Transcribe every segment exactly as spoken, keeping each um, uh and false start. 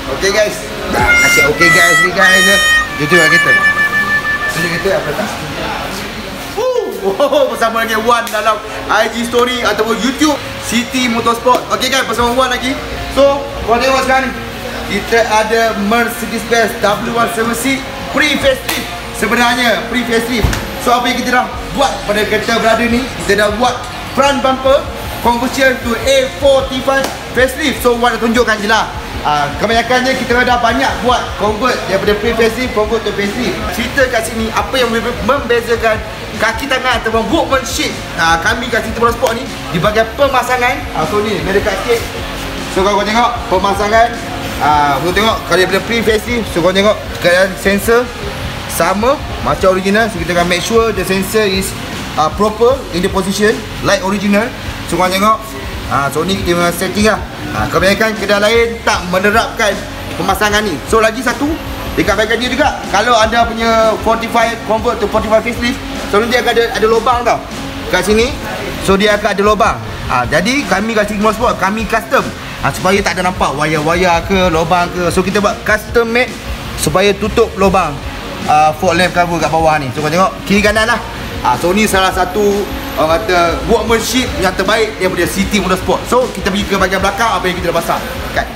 Okay guys. Dah kasih okay guys ni guys. Jujur lah kita. Jujur kita apa tak? Oh, bersama dengan Wan dalam I G story ataupun YouTube City Motorsport. Okay guys, bersama Wan lagi. So, korang tengok sekarang ni, kita ada Mercedes-Benz W satu tujuh C pre-facelift. Sebenarnya pre-facelift. So, apa yang kita dah buat pada kereta berada ni, kita dah buat front bumper conversion to A empat puluh lima facelift. So, Wan nak tunjukkan je lah. Uh, kebanyakannya kita dah banyak buat convert daripada pre-facelift convert to facelift. Cerita kat sini apa yang membezakan kaki tangan ataupun workmanship uh, kami kat City Motorsport ni di bahagian pemasangan. uh, So ni, ni dekat sikit. So kalau korang tengok pemasangan, uh, korang tengok kalau daripada pre-facelift, so korang tengok keadaan sensor sama macam original. So kita akan make sure the sensor is uh, proper in the position like original. So korang tengok, uh, so ni kita memang setting lah. Ha, kebanyakan kedai lain tak menerapkan pemasangan ni. So lagi satu, dekat bahagian dia juga, kalau anda punya empat puluh lima convert to empat puluh lima facelift, so dia akan ada, ada lubang tau kat sini. So dia akan ada lubang. ha, Jadi kami kat City Motorsport, kami custom ha, supaya tak ada nampak wayar-wayar ke, lubang ke. So kita buat custom made supaya tutup lubang uh, fog lamp cover kat bawah ni. So kau tengok kiri kanan lah. ha, So ni salah satu orang kata workmanship yang terbaik daripada City Motorsport. So kita pergi ke bahagian belakang, apa yang kita dah pasang kan?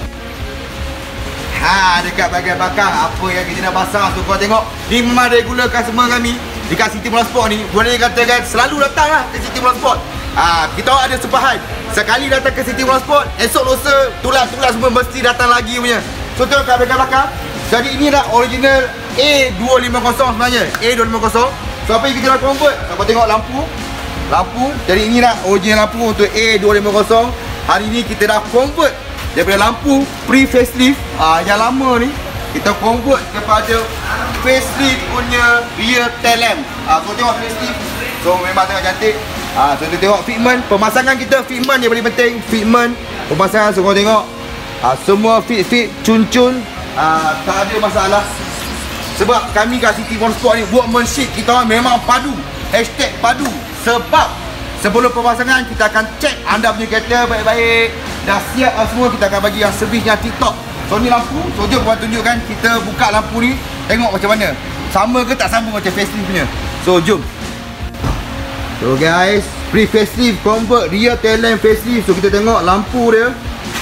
Ha, dekat bahagian belakang apa yang kita dah pasang. So kau tengok, ni memang regular customer kami dekat City Motorsport ni, boleh katakan selalu datang lah ke City Motorsport. ha, Kita orang ada sempahan, sekali datang ke City Motorsport, esok lusa tulas-tulas semua mesti datang lagi punya. So tengok kat bahagian belakang. Jadi ini dah original A dua lima kosong sebenarnya, A dua lima kosong. So apa yang kita dah convert, kau tengok lampu Lampu, jadi ini lah original lampu untuk A dua lima kosong. Hari ni kita dah convert daripada lampu pre-facelift ah, yang lama ni, kita convert kepada facelift punya rear tail lamp. ah, So tengok facelift, so memang sangat cantik. ah, So kita tengok fitment, pemasangan kita fitment yang paling penting. Fitment, pemasangan, so kau tengok ah, semua fit-fit, cun-cun, ah, tak ada masalah. Sebab kami kat City Motorsport ni, workmanship kita orang memang padu. Hashtag padu. Sebab sebelum pemasangan kita akan cek anda punya kereta baik-baik, dah siap lah semua. Kita akan bagi yang servis yang TikTok. So ni lampu, so jom buat tunjukkan. Kita buka lampu ni, tengok macam mana, sama ke tak sama macam facelift punya. So jom. So guys, pre-facelift convert rear tail lamp facelift. So kita tengok lampu dia.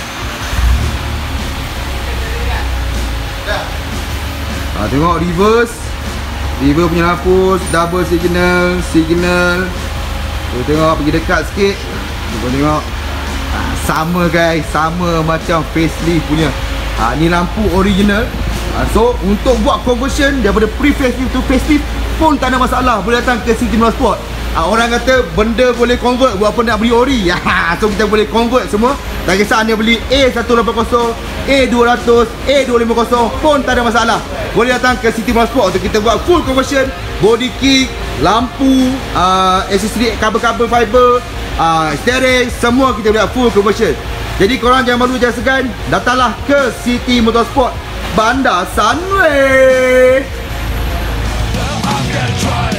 Ha, tengok reverse. Reverse punya lampu, double signal, signal. So tengok pergi dekat sikit. So tengok ha, sama guys, sama macam facelift punya. ha, Ni lampu original. ha, So untuk buat conversion daripada pre-facelift to facelift pun tak ada masalah, boleh datang ke City Motorsport. ha, Orang kata benda boleh convert, buat apa nak beli ori. So kita boleh convert semua. Tak kisah anda beli A seratus lapan puluh, A dua ratus, A dua lima kosong pun tak ada masalah. Boleh datang ke City Motorsport untuk kita buat full conversion. Body kit, lampu, uh, aksesori kabel-kabel fiber, uh, steering, semua kita buat full conversion. Jadi korang jangan malu, jangan segan, datanglah ke City Motorsport Bandar Sunway.